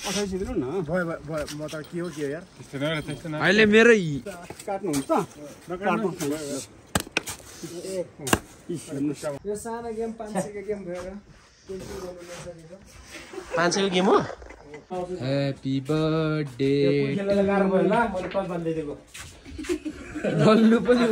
28 दिनु न भयो म त के हो यार अहिले मेरो काट्नुहुन्छ यो सानो गेम 500 को गेम भएर 500 को गेम हो ह्यापी बर्थडे खेल्न गाह्रो भयो ल मैले कल बान्दिदिएको डल्लु पनि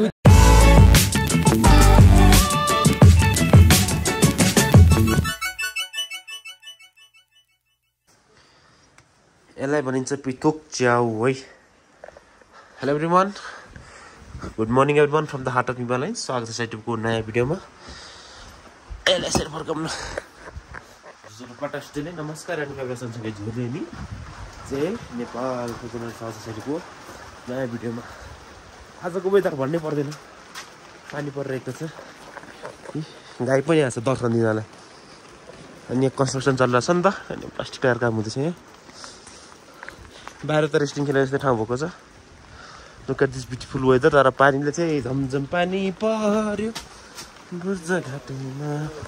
यसलाई भनिन्छ पिथोक च्याउ है hello everyone good morning everyone from the heart of Himalaya स्वागत छ युट्युबको नयाँ भिडियोमा यसलाई यसरी फर्काउन पटास्टले नमस्कार अनि प्रकाशनसँगै झुरेनी चाहिँ नेपालको जुन सोसाइटीको नयाँ भिडियोमा आजको वेदर भन्नै पर्दैन पानी परिरहेको छ गाई पनि आएको छ दर्शन दिनलाई अनि कन्स्ट्रक्सन चलिरहेछ नि त अनि प्लास्टिक टायर काम हुँदैछ यहाँ बाहिर त रेस्टिङ खेलेर जस्तै ठाउँ भएको छ look at this beautiful weather तर पानीले चाहिँ झमझम पानी पर्यो बुर्जा घाटोमा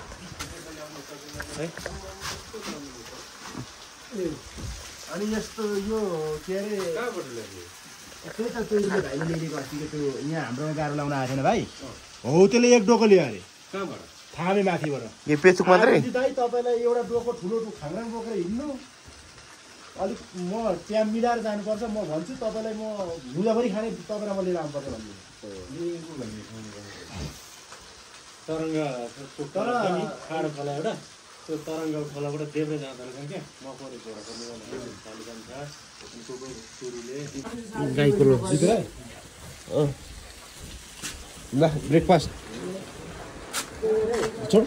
है अनि यस्तो यो के अरे त्यही त त्यो भाइले ल्याइदिएको अस्तिको त्यो यहाँ हाम्रो गाह्रो लाउन आएको थिएन भाइ हो त्यसले एक डोको ल्यायो अरे कहाँबाट थामे माथिबाट यो पेचुक मात्रै दाइ तपाईँलाई एउटा डोको ठुलो खाङ्राङ बोकेर हिँड्नु अलिक म त्यहाँ मिलाएर जानुपर्छ म भन्छु तपाईँलाई म भुजाभरि खाने तपाईँलाई म लिएर आउनुपर्छ भन्ने तरङ्ग तर खाडो खोला एउटा त्यो तरङ्ग खोलाबाट देब्रे जाँदो रहेछ क्या मकौरी छोरा पनि गाईको लो ल ब्रेकफास्ट छोड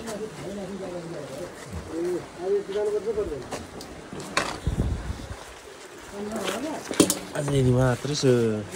आज यदि मात्रै छ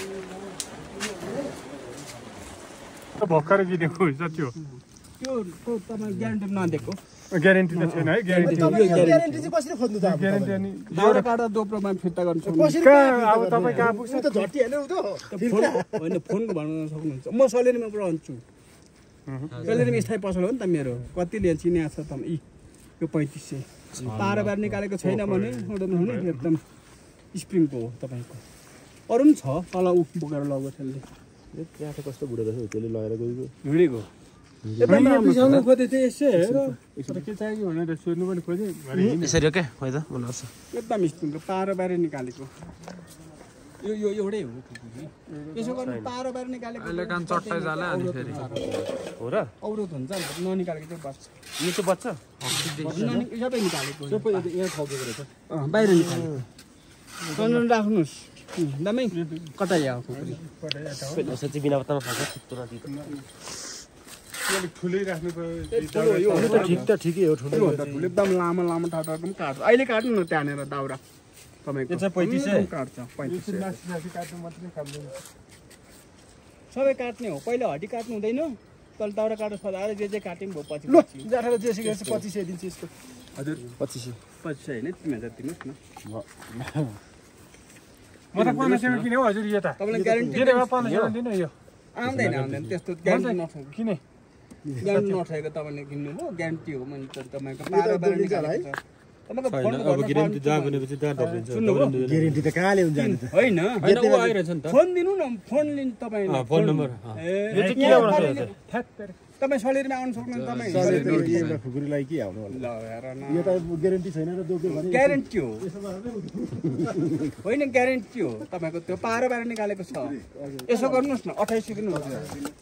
भर्खरै किनेको हुन्छ त्यो तपाईँ ग्यारेन्टी नदिएको ग्यारेन्टी त छैन है ग्यारेन्टी ग्यारेन्टी चाहिँ कसरी खोज्नु त ग्यारेन्टी अनि दाउरा काट्दा दोब्रोमा फिर्ता गर्नु सक्नुहुन्छ कहाँ अब तपाईँ कहाँ पुग्छ त झट्टी हेर्नु त फोन होइन फोनको भन्न सक्नुहुन्छ म सलेरीमा रहन्छु सलेरीमा स्थायी पसल हो नि त मेरो कति लिन्छ चिनिया छ त यो 3500 पारोबार निकालेको छैन भने एकदम स्प्रिङको हो तपाईँको अरू पनि छ तल उ बोकेर लगेको त्यसले त्यहाँ कस्तो बुढो रहेछ त्यसले लगेर गएको भिडेको बिसाउनु खोजेको थिएँ यसो हेर के चाहियो भनेर सोध्नु पनि खोजेँ यसरी हो क्या खोइ त मलाई लाग्छ एकदम स्प्रिङको पारो बाहिर निकालेको यो यो एउटै हो यसो गर्नु पारो बाहिर निकालेको अहिले काम चट्टै जाला अनि फेरि हो र अवरोध हुन्छ नि त ननिकालेको चाहिँ बच्छ यो चाहिँ बच्चा सबै निकालेको सबै यहाँ थपेको रहेछ बाहिर निकालेको राख्नुहोस् एकदमै कतै आएको चाहिँ बिना पत्तामा खान्छ तुरन्त अलिक ठुलै राख्नु ठिक त ठिकै हो ठुलो एकदम लामो लामो टाटा पनि काट्छ अहिले काट्नु न त्यहाँनिर दाउरा तपाईँको 3500 काट्छ 3500 काट्नु मात्रै खाँदैन सबै काट्ने हो पहिला हड्डी काट्नु हुँदैन तल दाउरा काट्नु सदाएर जे काट्यौँ भयो पछि ल जाठा जेसी गरेपछि 2500 दिन्छ यसको हजुर 2500 होइन 3000 दिनुहोस् न म त 1500 किने हो हजुर यो त तपाईँलाई ग्यारेन्टी दिने भए 1500 दिनु यो आउँदैन त्यस्तो ग्यारेन्टी नठेको किने ग्यारेन्टी नठेको तपाईँले किन्नुभयो ग्यारेन्टी हो मैले तपाईँको पारो बाहिर निकालेको छ ग्यारेन्टी त कहाँले हुन्छ नि होइन फोन दिनु न फोन लिनु तपाईँ फोन नम्बर तपाईँ सलेरीमा आउनु सक्नुहुन्छ तपाईँ खुकुरीलाई के आउनु ल हेर न यो त ग्यारेन्टी छैन र दोक्यो भने ग्यारेन्टी हो होइन ग्यारेन्टी हो तपाईँको त्यो पारो बाहिर निकालेको छ यसो गर्नुहोस् न 2800 दिनुहोस्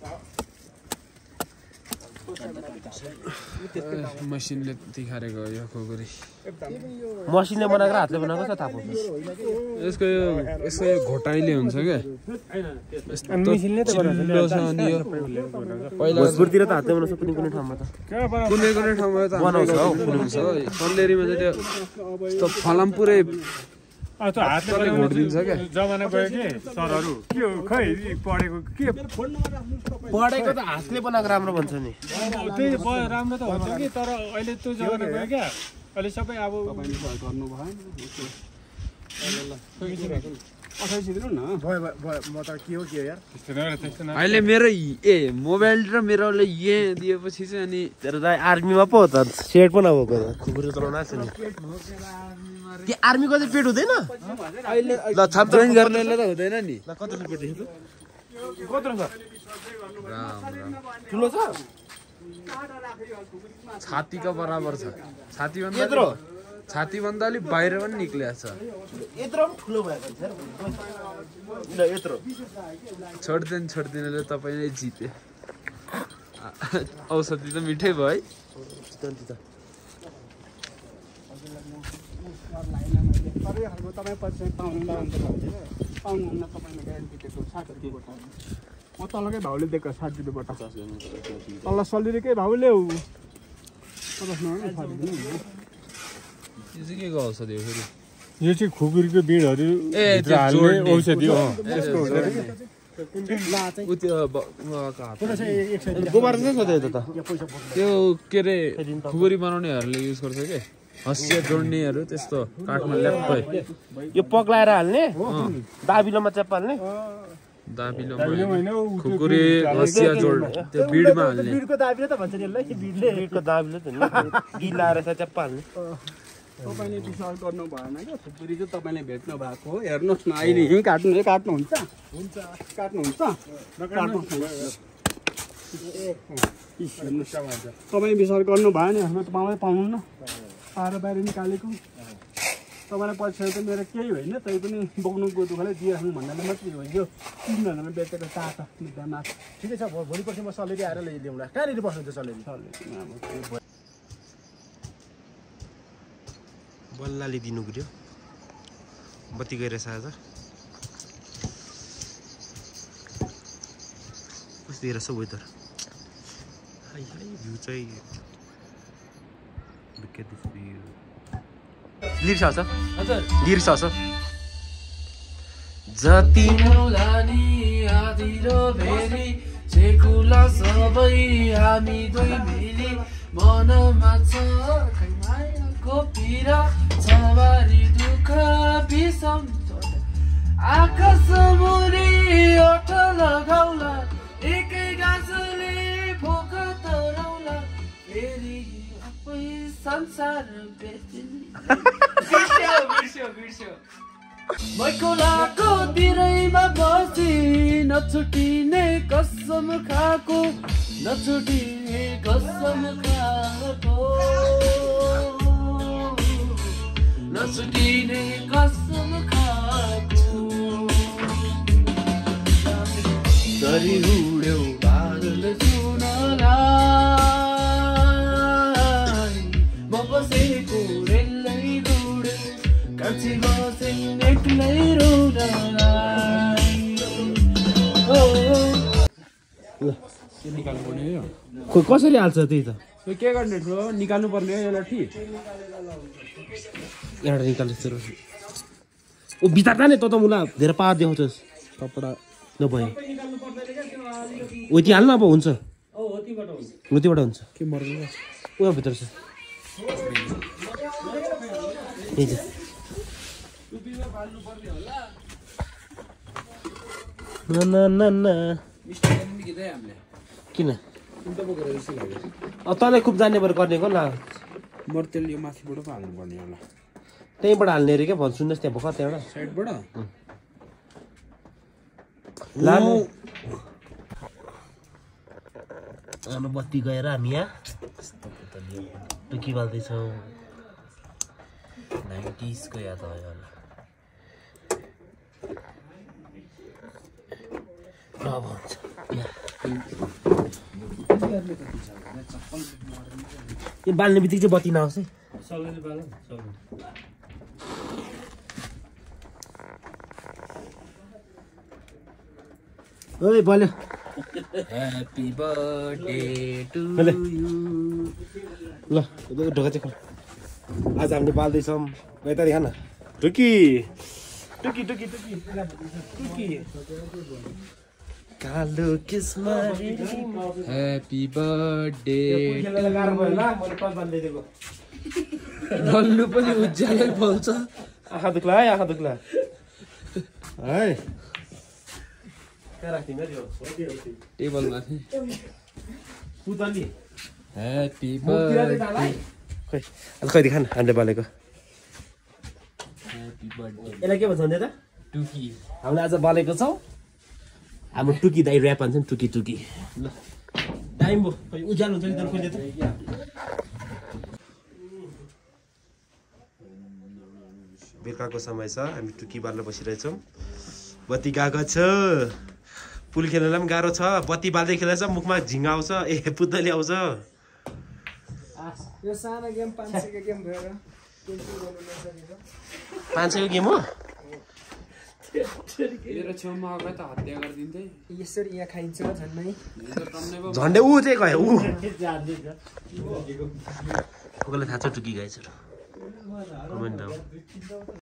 मसिनले तिखारेको यो खुकुरी मसिनले बनाएको हातले बनाएको छ थाहा पाउँछ यसको यो घोटाइले हुन्छ क्या मिसिनले त चिल्लो छ अनि यो पहिला भोजपुरतिर त हातले बनाउँछ कुनै कुनै ठाउँमा त कुनै कुनै ठाउँमा त बनाउँछ हौ बनाउँछ सल्लेरीमा चाहिँ त्यो यस्तो फलाम पुरै हातले घोटिदिन्छ क्या जमाना गयो कि सरहरू के हो खै पढेको के पढेको त हातले बनाएको राम्रो भन्छ नि त्यही राम्रो त हुन्छ कि तर अहिले त्यो जमाना गयो क्या अहिले सबै अब गर्नु भयो 28 दिनु न भयो म त के हो यार अहिले मेरो मोबाइल र मेरोले दिएपछि चाहिँ अनि तेरो दाइ आर्मीमा पो हो त सेट पो नभएको खुकुरी चलाउन आएको छ नि त्यो आर्मीको चाहिँ पेट हुँदैन अहिले ल जोइन गर्नेले त हुँदैन नि ल कति छ पेट देख्नु कत्रो छ ठुलो छ छातीको बराबर छ छातीभन्दा छातीभन्दा अलिक बाहिर पनि निक्लिएको छ यत्रो पनि ठुलो भएको छ ल यत्रो छोड्दिनले तपाईँले जिते औषधि त मिठै भयो है सबै खालको तपाईँ पछि पाउनुहुन्न तपाईँले ग्यारेन्टी दिएको 60 रुपियाँ गोटा म तलकै भाउले दिएको 60 रुपियाँ गोटा तल सलिरहेकै भाउले हो 50 यो चाहिँ के को औषधि हो फेरि यो चाहिँ खुकुरीको बिँडहरू भित्र हाल्ने औषधि हो गोबर चाहिँ सोधेको त त्यो के अरे खुकुरी बनाउनेहरूले युज गर्छ के हँसिया जोड्नेहरू त्यस्तो काठमा ल्याप्पै यो पक्लाएर हाल्ने दाबिलोमा च्याप हाल्ने दाबिलोमा खुकुरी हँसिया जोड त्यो बिडमा हाल्ने बिडको दाबिलो त भन्छ नि यसलाई बिडको दाबिलो त नि गिलाएर च्याप हाल्ने तपाईँले विश्वास गर्नु भएन क्या खुकुरी चाहिँ तपाईँले भेट्नु भएको हो हेर्नुहोस् न अहिले यहीँ काट्नुहुन्छ तपाईँ विश्वास गर्नु भएन यसमा तपाईँलाई पाउनुहुन्न पारो बाहिर निकालेको तपाईँलाई पछि त मेरो केही होइन तै पनि बोक्नुको दुःखलाई दिइराख्नु भन्नाले मात्रै हो यो 3000मा बेचेको ताता माछा ठिकै छ भोलिपर्सि म सलेरी आएर ल्याउँला कहाँनिर बस्नुहुन्छ सलेरी बल्लाले दिनु पर्यो बत्ती गइरहेछ आज कस्तो रहेछ वेदर हाई भ्यू चाहिँ look at this view लिर्छ जति नौलानी आदिरो भेरी चेकुला सबै हामी दुई मिली मनमा छ खैमायाको पीरा सवारी दुःख बिसम आकाश मुरी ओठ लगाउला एकै गाछले भोक तराउला फेरि आफै संसार बिर्स्यो मैकोलाको तिरैमा बसी नछुटिने कसम खाएको नछुटिने कसम खाएको नछुटिने कसम खाएको दरी उड्यौ बादल सुनलाई म बसेको रेलै उड्यो कान्छी बसे एक्लै रुनलाई निकाल्नु पर्ने हो कसरी हाल्छ त्यही त यो के गर्ने ठुलो निकाल्नु पर्ने हो यसलाई ठिक एउटा निकाल्छ ओ बितार्दा नि त मुला धेरै पावर देखाउँछस् कपडा नभए ओ ती हाल्नु अब हुन्छ त्योबाट हुन्छ के मर्नु ऊ भित्र छ किन तँलाई खुब जान्ने भएर गर्ने ल मर्तेल यो माथिबाट पो हाल्नु पर्ने होला त्यहीँबाट हाल्ने अरे क्या भन्छ सुन्नुहोस् त्यहाँ भर्खर त्यहाँबाट साइडबाट लानु बत्ती गएर हामी यहाँ के बाल्दैछौँ 90s को याद आयो होला यो बाल्ने बित्तिकै चाहिँ बत्ती नआउँछ है ओइ बल्यो ह्यापी बर्थडे टु यु ल ढोका चाहिँ आज हामीले बाल्दैछौँ गैतारी खान टुकी टुकी टुकी टुकी टुकी कालो किस्मा ह्यापी बर्थडे बल्नु पनि उज्यालै बोल्छ आँखा दुख्ला है आँखा दुख्ला है कहाँ राख्दिनु यो टेबलमाथि पुतली ह्याप्पी खै अन्त कहिले खान हामीले बालेको यसलाई के भन्छ त टुकी हामीले आज बालेको छौँ हाम्रो टुकी दाइ ऱ्याप भन्छन् टुकी टुकी ल टाइम भयो खै उज्यालो हुन्छ नि त कहिले त बेलुकाको समय छ हामी टुकी बाल्न बसिरहेछौँ बत्ती गएको छ पुल खेल्नलाई पनि गाह्रो छ बत्ती बाल्दै खेल्दैछ मुखमा झिङ्गा आउँछ ए पुतली आउँछ यो सानो गेम 500 को गेम भएर 500 को गेम हो मेरो छेउमा आएको त हत्या गरिदिन्थे यसरी यहाँ खाइन्छ झन्नै झन्डै ऊ चाहिँ गयो ऊ कोले थाहा छ टुकी गाइछ